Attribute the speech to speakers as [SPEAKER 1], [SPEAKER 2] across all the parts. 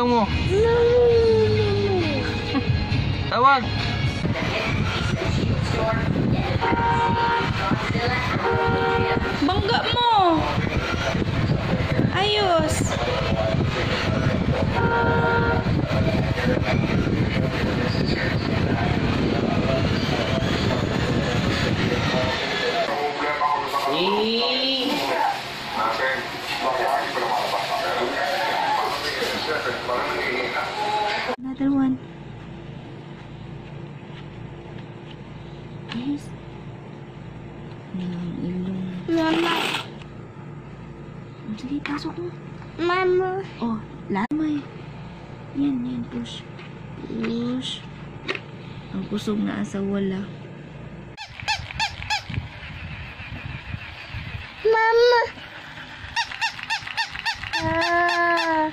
[SPEAKER 1] magulang mo. Tawag.
[SPEAKER 2] Bangga mo. Ayos. Another one. Ayos. Ilong.
[SPEAKER 3] Mama.
[SPEAKER 2] Sige, pasok mo.
[SPEAKER 3] Mama.
[SPEAKER 2] Oh, lamay. Yan, push. Push. Ang kusog na asa wala.
[SPEAKER 3] Mama. Ah.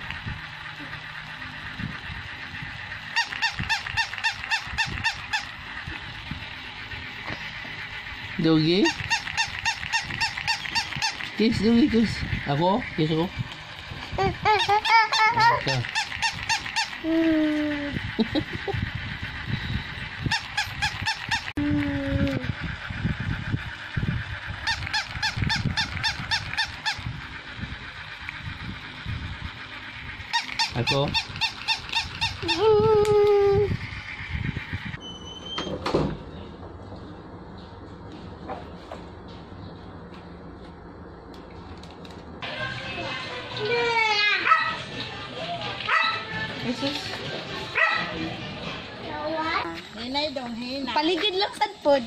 [SPEAKER 1] Dogi? Kiss, Dogi, kiss. Ako? Kiss ako? Ika. Ako?
[SPEAKER 2] Paligid lang sad pod.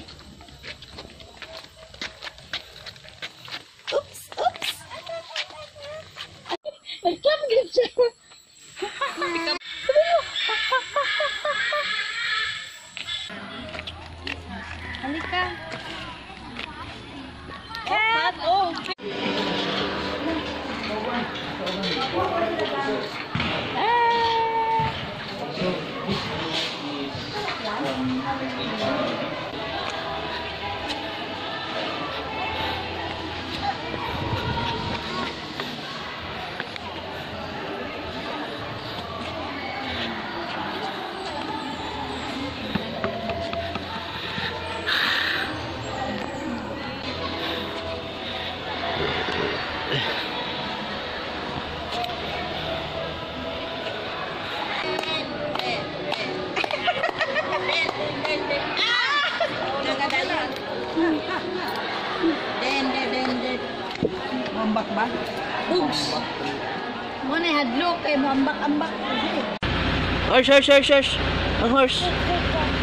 [SPEAKER 2] Oops. Nagkam gid siya. Halika. Cat. Oh.
[SPEAKER 4] Ambak ba?
[SPEAKER 2] Oops. Mo na hadlok kay ambak-ambak.
[SPEAKER 1] Horse. Ang horse.